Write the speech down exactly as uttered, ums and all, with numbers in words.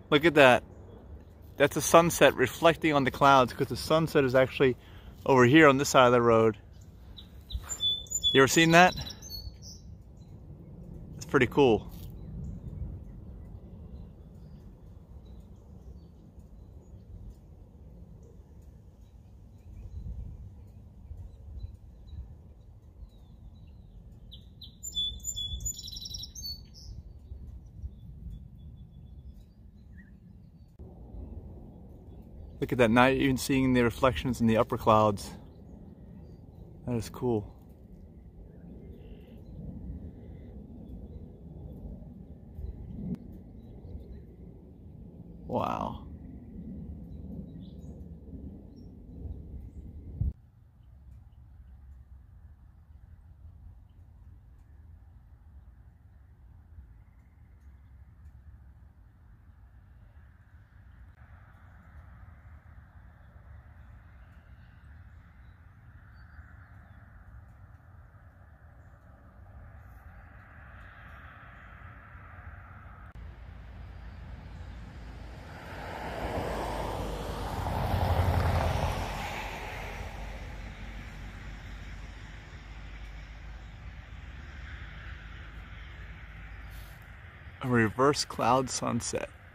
Look at that. That's a sunset reflecting on the clouds because the sunset is actually over here on this side of the road. You ever seen that? It's pretty cool. Look at that, now you're even seeing the reflections in the upper clouds. That is cool. Wow. A reverse cloud sunset.